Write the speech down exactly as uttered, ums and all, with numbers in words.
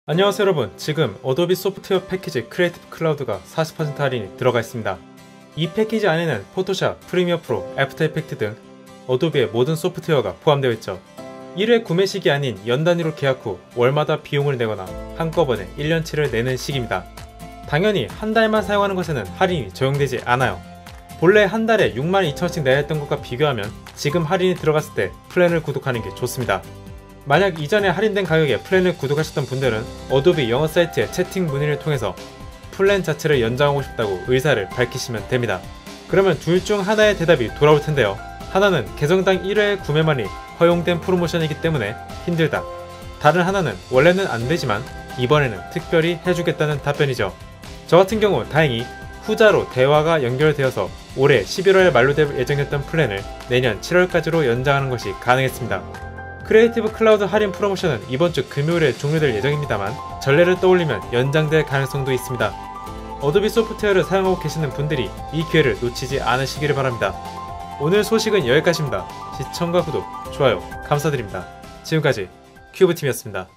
안녕하세요 여러분, 지금 어도비 소프트웨어 패키지 크리에이티브 클라우드가 사십 퍼센트 할인이 들어가 있습니다. 이 패키지 안에는 포토샵, 프리미어 프로, 애프터 이펙트 등 어도비의 모든 소프트웨어가 포함되어 있죠. 일 회 구매 시기 아닌 연 단위로 계약 후 월마다 비용을 내거나 한꺼번에 일 년치를 내는 시기입니다. 당연히 한 달만 사용하는 것에는 할인이 적용되지 않아요. 본래 한 달에 육만 이천 원씩 내야 했던 것과 비교하면 지금 할인이 들어갔을 때 플랜을 구독하는 게 좋습니다. 만약 이전에 할인된 가격에 플랜을 구독하셨던 분들은 어도비 영어 사이트의 채팅 문의를 통해서 플랜 자체를 연장하고 싶다고 의사를 밝히시면 됩니다. 그러면 둘 중 하나의 대답이 돌아올 텐데요. 하나는 계정당 일 회 구매만이 허용된 프로모션이기 때문에 힘들다. 다른 하나는 원래는 안 되지만 이번에는 특별히 해주겠다는 답변이죠. 저 같은 경우 다행히 후자로 대화가 연결되어서 올해 십일월 말로 될 예정이었던 플랜을 내년 칠월까지로 연장하는 것이 가능했습니다. 크리에이티브 클라우드 할인 프로모션은 이번 주 금요일에 종료될 예정입니다만 전례를 떠올리면 연장될 가능성도 있습니다. 어도비 소프트웨어를 사용하고 계시는 분들이 이 기회를 놓치지 않으시기를 바랍니다. 오늘 소식은 여기까지입니다. 시청과 구독, 좋아요 감사드립니다. 지금까지 큐브팀이었습니다.